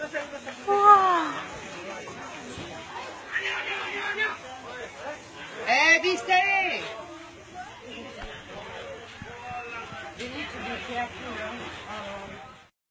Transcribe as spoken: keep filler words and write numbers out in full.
Wow. Eh, viste. You need to be careful, right?